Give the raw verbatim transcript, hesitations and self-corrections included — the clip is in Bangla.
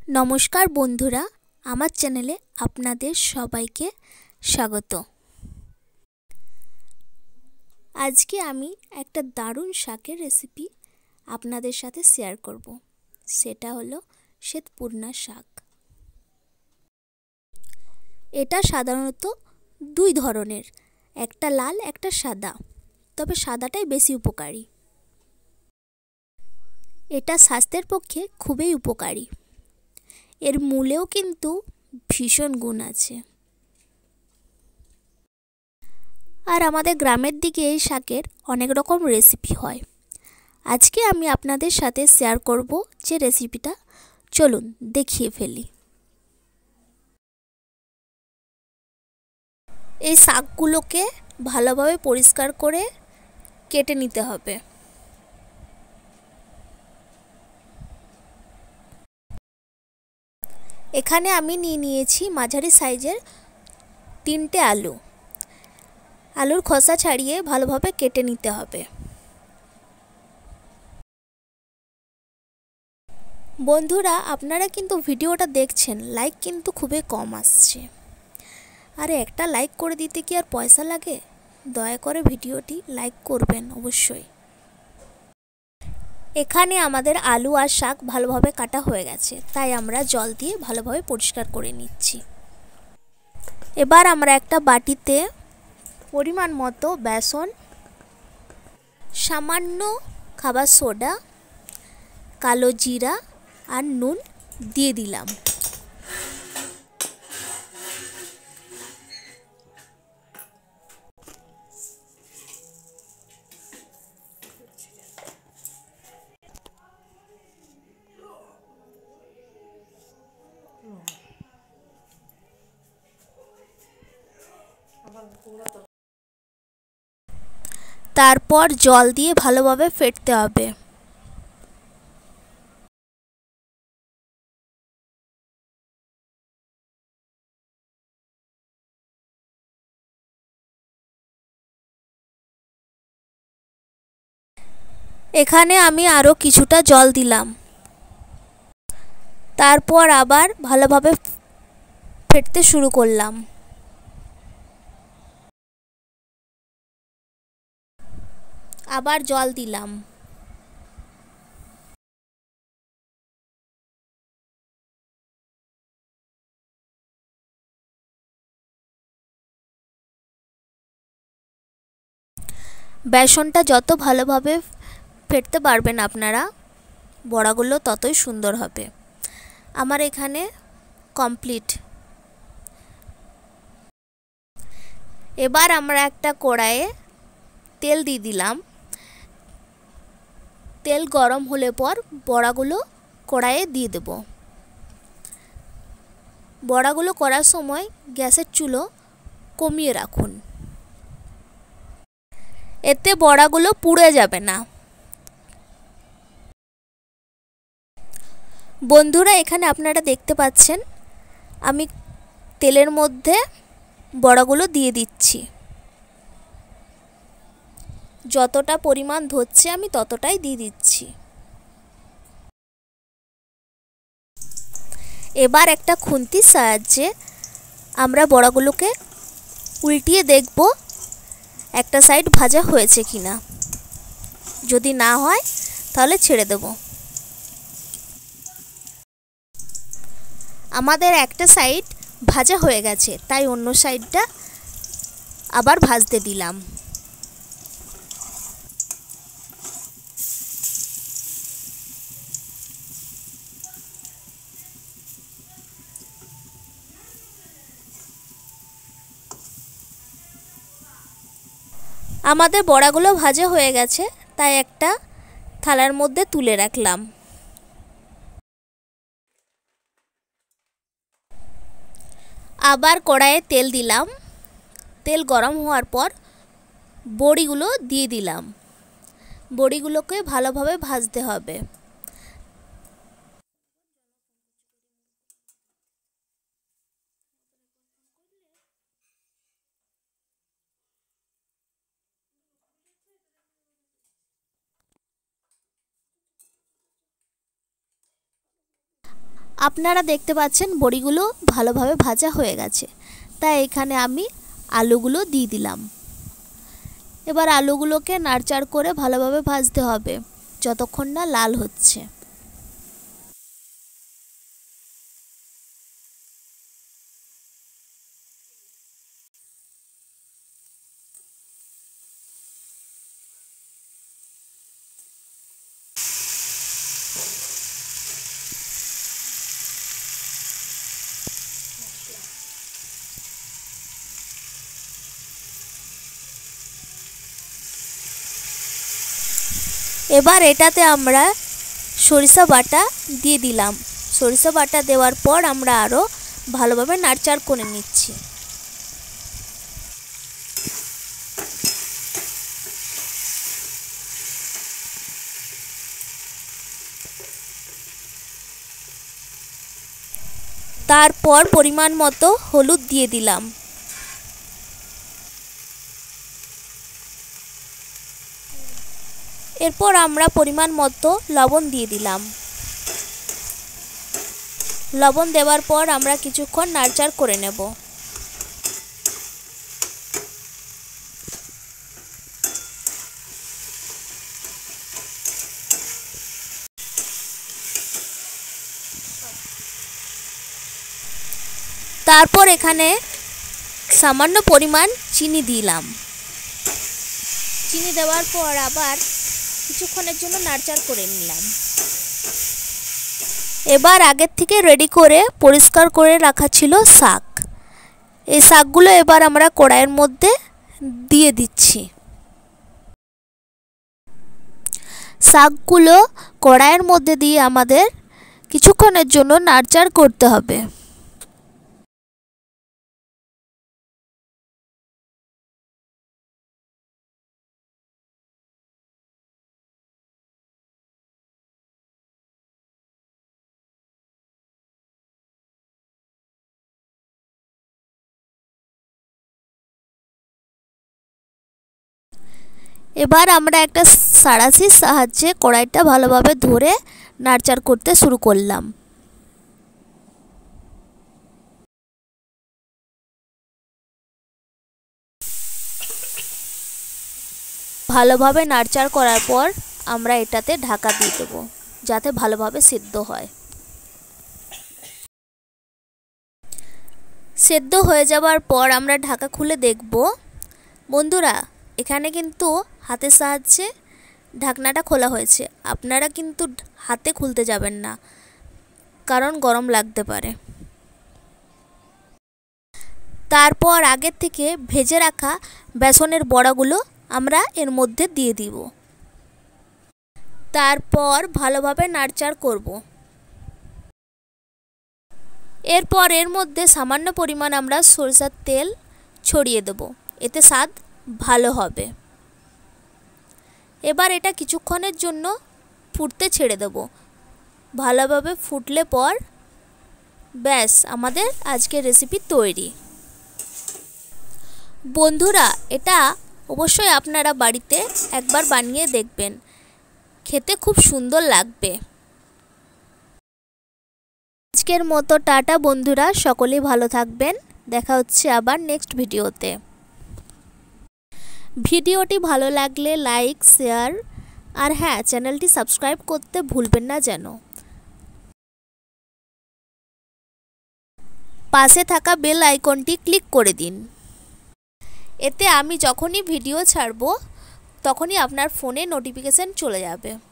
नमस्कार बंधुरा आमार चैनेले आपनादेर सबाइके स्वागत। आज के आमी एकटा दारुण शाकेर रेसिपि आपनादेर साथे शेयर करब। सेटा हलो श्वेतपूर्णा शाक। एटा साधारणत दुई धरनेर, एकटा लाल एकटा सादा, तबे सादाटाई बेशी उपकारी। एटा स्वास्थ्येर पक्षे खूबई उपकारी। एर मूलेও किन्तु भीषण गुण आछे। और आमादेर ग्रामेर दिके एई शाकेर अनेक रकम रेसिपि हय। आजके आमी आपनादेर साथे शेयर करब जे रेसिपिटा, चलुन देखिए फेली। এই শাকগুলোকে ভালোভাবে পরিষ্কার করে কেটে নিতে হবে। এখানে আমি নিয়ে নিয়েছি মাঝারি সাইজের তিনটে আলু। আলুর খোসা ছাড়িয়ে ভালোভাবে কেটে নিতে হবে। বন্ধুরা আপনারা কিন্তু ভিডিওটা দেখছেন, লাইক কিন্তু খুবই কম আসছে। আরে একটা লাইক করে দিতে কি আর পয়সা লাগে? দয়া করে ভিডিওটি লাইক করবেন অবশ্যই। এখানে আমাদের আলু আর শাক ভালোভাবে কাটা হয়ে গেছে, তাই আমরা জল দিয়ে ভালোভাবে পরিষ্কার করে নিচ্ছি। এবার আমরা একটা বাটিতে পরিমাণ মতো বেসন, সামান্য খাবার সোডা, কালো জিরা আর নুন দিয়ে দিলাম। তারপর জল দিয়ে ভালোভাবে ফেটতে হবে। এখানে আমি আরো কিছুটা জল দিলাম। তারপর আবার ভালোভাবে ফেটতে শুরু করলাম। আবার জল দিলাম। বেসনটা যত ভালোভাবে ফেটতে পারবেন আপনারা, বড়াগুলো ততই সুন্দর হবে। আমার এখানে কমপ্লিট। এবার আমরা একটা কড়াইয়ে তেল দিয়ে দিলাম। তেল গরম হলে পর বড়াগুলো কড়াইয়ে দিয়ে দেব। বড়াগুলো করার সময় গ্যাসের চুলো কমিয়ে রাখুন, এতে বড়াগুলো পুড়ে যাবে না। বন্ধুরা এখানে আপনারা দেখতে পাচ্ছেন আমি তেলের মধ্যে বড়াগুলো দিয়ে দিচ্ছি। যতটা পরিমাণ ধরছে আমি ততটাই দিয়ে দিচ্ছি। এবার একটা খুন্তির সাহায্যে আমরা বড়াগুলোকে উল্টিয়ে দেখব একটা সাইড ভাজা হয়েছে কিনা। যদি না হয় তাহলে ছেড়ে দেব। আমাদের একটা সাইড ভাজা হয়ে গেছে, তাই অন্য সাইডটা আবার ভাজতে দিলাম। আমাদের বড়াগুলো ভাজা হয়ে গেছে, তাই একটা থালার মধ্যে তুলে রাখলাম। আবার কড়াইয়ে তেল দিলাম। তেল গরম হওয়ার পর বড়িগুলো দিয়ে দিলাম। বড়িগুলোকে ভালোভাবে ভাজতে হবে। আপনারা দেখতে পাচ্ছেন বড়িগুলো ভালোভাবে ভাজা হয়ে গেছে, তাই এখানে আমি আলুগুলো দিয়ে দিলাম। এবার আলুগুলোকে নাড়চাড় করে ভালোভাবে ভাজতে হবে যতক্ষণ না লাল হচ্ছে। এবার এটাতে আমরা সরিষা বাটা দিয়ে দিলাম। সরিষা বাটা দেওয়ার পর আমরা আরও ভালোভাবে নাড়চাড় করে নিচ্ছি। তারপর পরিমাণ মতো হলুদ দিয়ে দিলাম। এরপর আমরা পরিমাণ মতো লবণ দিয়ে দিলাম। লবণ দেওয়ার পর আমরা কিছুক্ষণ নাড়চাড় করে নেব। তারপর এখানে সামান্য পরিমাণ চিনি দিলাম। চিনি দেওয়ার পর আবার কিছুক্ষণের জন্য নাড়চাড় করে নিলাম। এবার আগের থেকে রেডি করে পরিষ্কার করে রাখা ছিল শাক। এই শাকগুলো এবার আমরা কড়াইয়ের মধ্যে দিয়ে দিচ্ছি। শাকগুলো কড়াইয়ের মধ্যে দিয়ে আমাদের কিছুক্ষণের জন্য নাড়চাড় করতে হবে। এবার আমরা একটা সাঁড়াশির সাহায্যে কড়াইটা ভালোভাবে ধরে নাড়চাড় করতে শুরু করলাম। ভালোভাবে নাড়চাড় করার পর আমরা এটাতে ঢাকা দিয়ে দেবো যাতে ভালোভাবে সিদ্ধ হয়। সেদ্ধ হয়ে যাওয়ার পর আমরা ঢাকা খুলে দেখব। বন্ধুরা, এখানে কিন্তু হাতের সাহায্যে ঢাকনাটা খোলা হয়েছে। আপনারা কিন্তু হাতে খুলতে যাবেন না, কারণ গরম লাগতে পারে। তারপর আগের থেকে ভেজে রাখা বেসনের বড়াগুলো আমরা এর মধ্যে দিয়ে দিব। তারপর ভালোভাবে নাড়চাড় করব। এরপর এর মধ্যে সামান্য পরিমাণ আমরা সরিষার তেল ছড়িয়ে দেব, এতে স্বাদ ভালো হবে। এবার এটা কিছুক্ষণের জন্য ফুটতে ছেড়ে দেব। ভালোভাবে ফুটলে পর ব্যাস আমাদের আজকের রেসিপি তৈরি। বন্ধুরা, এটা অবশ্যই আপনারা বাড়িতে একবার বানিয়ে দেখবেন, খেতে খুব সুন্দর লাগবে। আজকের মতো টাটা বন্ধুরা, সকলেই ভালো থাকবেন। দেখা হচ্ছে আবার নেক্সট ভিডিওতে। ভিডিওটি ভালো লাগলে লাইক, শেয়ার আর হ্যাঁ, চ্যানেলটি সাবস্ক্রাইব করতে ভুলবেন না যেন। পাশে থাকা বেল আইকনটি ক্লিক করে দিন, এতে আমি যখনই ভিডিও ছাড়ব তখনই আপনার ফোনে নোটিফিকেশন চলে যাবে।